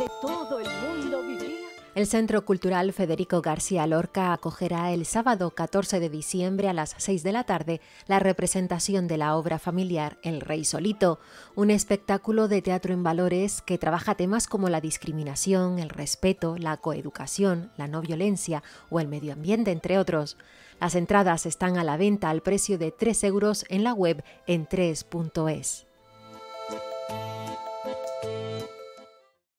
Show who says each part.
Speaker 1: todo el mundo vivía.
Speaker 2: El Centro Cultural Federico García Lorca acogerá el sábado 14 de diciembre a las 6 de la tarde la representación de la obra familiar El Rey Solito, un espectáculo de teatro en valores que trabaja temas como la discriminación, el respeto, la coeducación, la no violencia o el medio ambiente, entre otros. Las entradas están a la venta al precio de 3 euros en la web en3.es.